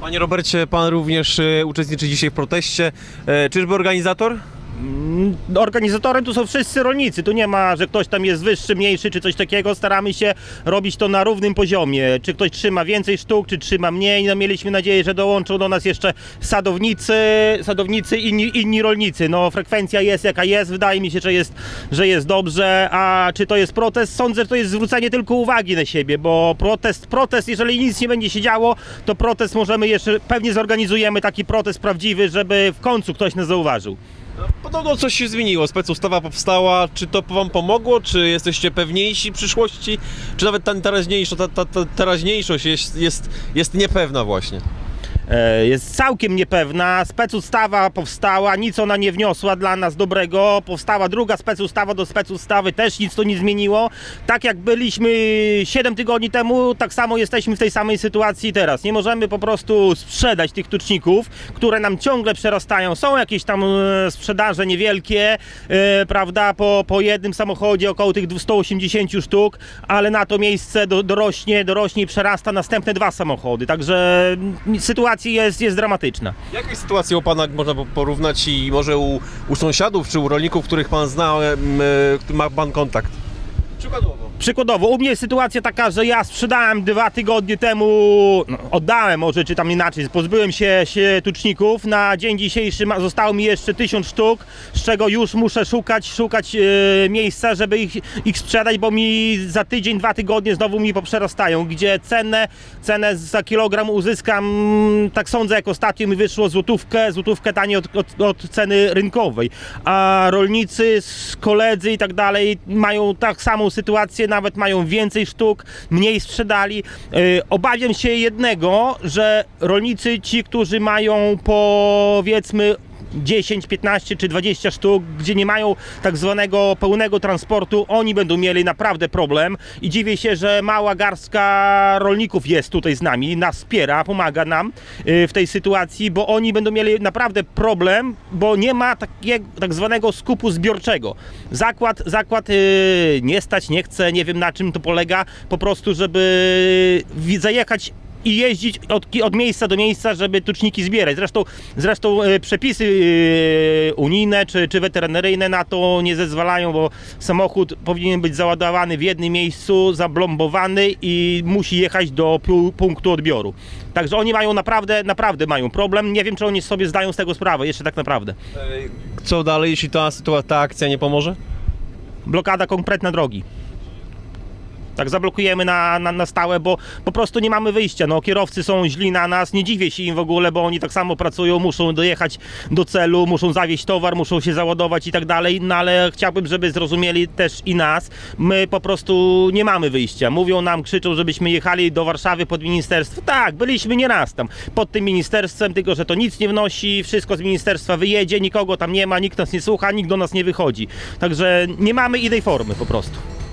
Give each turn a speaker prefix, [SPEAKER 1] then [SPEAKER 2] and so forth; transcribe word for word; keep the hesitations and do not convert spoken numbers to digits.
[SPEAKER 1] Panie Robercie, pan również e, uczestniczy dzisiaj w proteście. E, czyżby organizator?
[SPEAKER 2] Organizatorem tu są wszyscy rolnicy, tu nie ma, że ktoś tam jest wyższy, mniejszy czy coś takiego. Staramy się robić to na równym poziomie, czy ktoś trzyma więcej sztuk, czy trzyma mniej. No, mieliśmy nadzieję, że dołączą do nas jeszcze sadownicy, sadownicy i inni, inni rolnicy. No, frekwencja jest jaka jest, wydaje mi się, że jest, że jest dobrze. A czy to jest protest? Sądzę, że to jest zwrócenie tylko uwagi na siebie, bo protest, protest, jeżeli nic nie będzie się działo, to protest możemy jeszcze, pewnie zorganizujemy taki protest prawdziwy, żeby w końcu ktoś nas zauważył.
[SPEAKER 1] Podobno coś się zmieniło, specustawa powstała, czy to wam pomogło, czy jesteście pewniejsi przyszłości, czy nawet ta teraźniejszość, ta, ta, ta teraźniejszość jest, jest, jest niepewna właśnie?
[SPEAKER 2] Jest całkiem niepewna, specustawa powstała, nic ona nie wniosła dla nas dobrego, powstała druga specustawa do specustawy, też nic to nie zmieniło. Tak jak byliśmy siedem tygodni temu, tak samo jesteśmy w tej samej sytuacji teraz. Nie możemy po prostu sprzedać tych tuczników, które nam ciągle przerastają. Są jakieś tam sprzedaże niewielkie, e, prawda, po, po jednym samochodzie około tych dwieście osiemdziesiąt sztuk, ale na to miejsce do, dorośnie, dorośnie i przerasta następne dwa samochody, także sytuacja Jest, jest dramatyczna.
[SPEAKER 1] Jaką sytuację u pana można porównać i może u, u sąsiadów czy u rolników, których pan zna, ma pan kontakt? Przykładowo.
[SPEAKER 2] Przykładowo, u mnie jest sytuacja taka, że ja sprzedałem dwa tygodnie temu, no, oddałem może, czy tam inaczej, pozbyłem się, się tuczników. Na dzień dzisiejszy ma, zostało mi jeszcze tysiąc sztuk, z czego już muszę szukać, szukać e, miejsca, żeby ich, ich sprzedać, bo mi za tydzień, dwa tygodnie znowu mi poprzerastają, gdzie cenę, cenę za kilogram uzyskam, tak sądzę, jak ostatnio mi wyszło złotówkę, złotówkę taniej od, od, od ceny rynkowej. A rolnicy, koledzy i tak dalej mają tak samą sytuację, nawet mają więcej sztuk, mniej sprzedali. Yy, obawiam się jednego, że rolnicy ci, którzy mają powiedzmy dziesięć, piętnaście czy dwadzieścia sztuk, gdzie nie mają tak zwanego pełnego transportu, oni będą mieli naprawdę problem i dziwię się, że mała garstka rolników jest tutaj z nami, nas wspiera, pomaga nam w tej sytuacji, bo oni będą mieli naprawdę problem, bo nie ma takiego tak zwanego skupu zbiorczego. Zakład, zakład yy, nie stać, nie chce, nie wiem na czym to polega, po prostu żeby zajechać i jeździć od, od miejsca do miejsca, żeby tuczniki zbierać. Zresztą, zresztą e, przepisy e, unijne czy, czy weterynaryjne na to nie zezwalają, bo samochód powinien być załadowany w jednym miejscu, zablombowany i musi jechać do punktu odbioru. Także oni mają naprawdę, naprawdę mają problem. Nie wiem, czy oni sobie zdają z tego sprawę, jeszcze tak naprawdę.
[SPEAKER 1] Co dalej, jeśli ta sytuacja, ta akcja nie pomoże?
[SPEAKER 2] Blokada kompletna drogi. Tak, zablokujemy na, na, na stałe, bo po prostu nie mamy wyjścia. No, kierowcy są źli na nas, nie dziwię się im w ogóle, bo oni tak samo pracują, muszą dojechać do celu, muszą zawieźć towar, muszą się załadować i tak dalej, no ale chciałbym, żeby zrozumieli też i nas. My po prostu nie mamy wyjścia. Mówią nam, krzyczą, żebyśmy jechali do Warszawy pod ministerstwo. Tak, byliśmy nieraz tam pod tym ministerstwem, tylko że to nic nie wnosi, wszystko z ministerstwa wyjedzie, nikogo tam nie ma, nikt nas nie słucha, nikt do nas nie wychodzi. Także nie mamy innej formy po prostu.